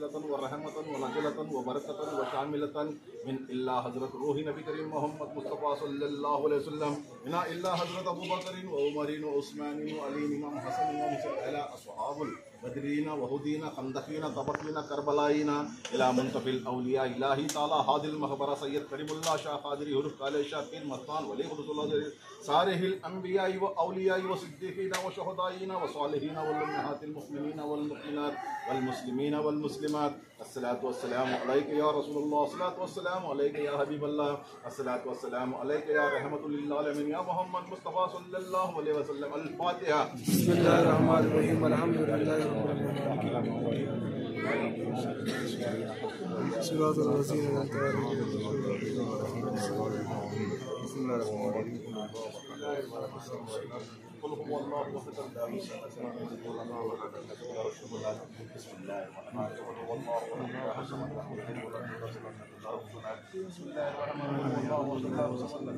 व रहमतन व नज़लतन व बरकतन व शामिलतन मिन इल्ला हज़रत रूही नबी करीम मोहम्मद मुस्तफ़ा सल्लल्लाहु अलैहि वसल्लम मिना इल्ला हज़रत अबू बकरिन व उमरिन व उस्मानिन व अलीन इमाम हसन व हुसैन अला अस्हाबुल बदरीन व हुदीन खंदकीन तबकीन करबलाइन इला मुंतफिल औलिया इलाही ताला हादिल महबरा सैयद करीमुल्लाह शाह कादरी हुरूफ काले शाह पीर मस्तान वली रसूलुल्लाह सारिहिल अंबिया व औलिया व सिद्दीकीन व शुहदाइन व सालिहीन वल उम्महातिल मुमिनीन वल मुमिनात वल मुस्लिमीन वल मुस्लिमात अस्सलातु वस्सलामु अलैका या रसूलुल्लाह अस्सलातु वस्सलामु अलैका या हबीबल्लाह अस्सलातु वस्सलामु अलैका या रहमतुल लिल आलमीन या मोहम्मद मुस्तफा सल्लल्लाहु अलैहि वसल्लम। अल फातिहा। बिस्मिल्लाहिर रहमानिर रहीम अल्हम्दुलिल्लाहि रब्बिल आलमीन सिरातल लज़ीना अनअमता अलैहिम قل هو الله احد الله الصمد لم يلد ولم يولد ولم يكن له كفوا احد بسم الله الرحمن الرحيم قل هو الله احد الله الصمد لم يلد ولم يولد ولم يكن له كفوا احد بسم الله الرحمن الرحيم الله صلى الله وسلم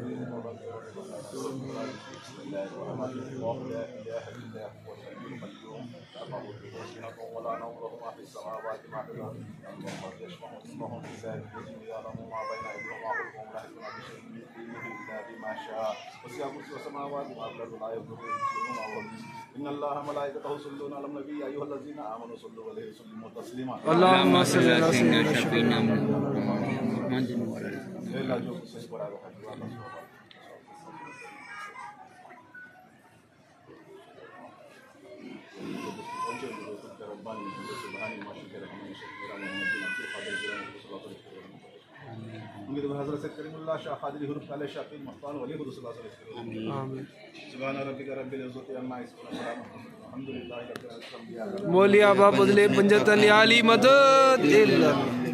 بسم الله الرحمن الرحيم الله لا اله الا هو الحي القيوم لا تأخذه سنة ولا نوم له ما في السماوات وما في الارض اللهم يشفع اسمه في ذلك يعلم ما بين ايديهم وما خلفهم لا يحيطون بشيء من علمه الا بما شاء وسع كرسيه السماوات والارض لا يضره إن الله ملائكته يصلون على النبي يا أيها الذين آمنوا صلوا عليه وسلموا تسليما اللهم صل على سيدنا شفيعنا محمد وعلى آله हज़रत से करीमुल्लाह शाह कादरी हुरूफ काले शाह पीर मस्तान वली रसूलुल्लाह सल्लल्लाहु अलैहि वसल्लम। आमीन। सुभान रब्बिका रब्बिल इज़्ज़ति अम्मा यसिफून व सलामुन अल्हम्दुलिल्लाहि रब्बिल आलमीन। मौलिया बा बदले पंजतन आली मदद